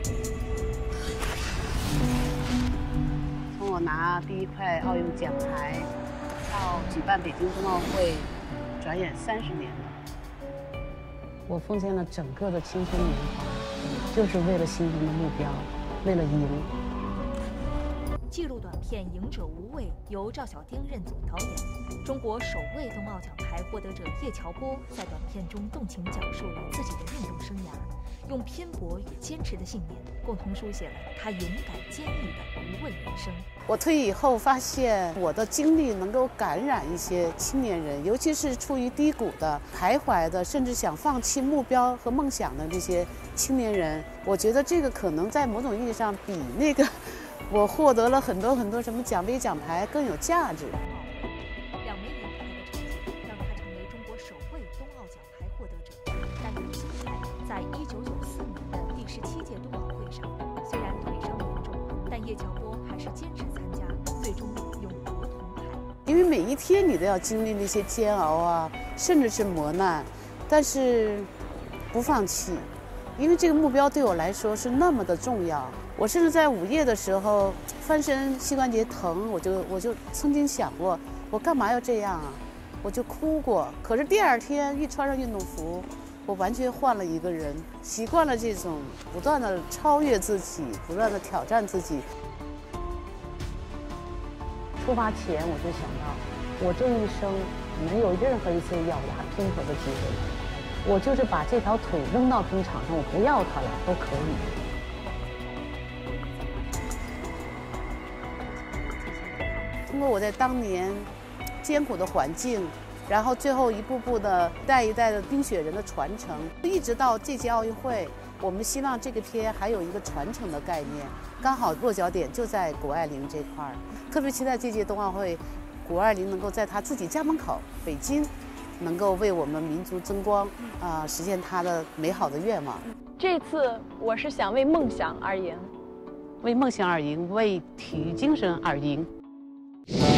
从我拿第一块奥运奖牌到举办北京冬奥会，转眼30年了。我奉献了整个的青春年华，就是为了心中的目标，为了赢。 纪录短片《赢者无畏》由赵小丁任总导演。中国首位冬奥奖牌获得者叶乔波在短片中动情讲述了自己的运动生涯，用拼搏与坚持的信念，共同书写了他勇敢坚毅的无畏人生。 我退役以后发现，我的经历能够感染一些青年人，尤其是处于低谷的、徘徊的，甚至想放弃目标和梦想的这些青年人。我觉得这个可能在某种意义上比那个我获得了很多什么奖杯奖牌更有价值。 2枚银牌的成绩让他成为中国首位冬奥奖牌获得者。但有金牌在1994年的第17届冬奥会上，虽然腿伤严重，但叶乔波还是坚持参加，最终勇夺铜牌。 因为每一天你都要经历那些煎熬啊，甚至是磨难，但是不放弃，因为这个目标对我来说是那么的重要。我甚至在午夜的时候翻身膝关节疼，我就曾经想过，我干嘛要这样啊？我就哭过。可是第2天一穿上运动服，我完全换了一个人，习惯了这种不断的超越自己，不断的挑战自己。出发前我就想到，我这一生没有任何一次咬牙拼搏的机会，我就是把这条腿扔到冰场上，我不要它了都可以。通过我在当年艰苦的环境，然后最后一步步的一代一代的冰雪人的传承，一直到这届奥运会，我们希望这个片还有一个传承的概念，刚好落脚点就在谷爱凌这块儿。特别期待这届冬奥会，谷爱凌能够在她自己家门口北京，能够为我们民族争光，实现她的美好的愿望。 这次我是想为梦想而赢， 为梦想而赢，为体育精神而赢。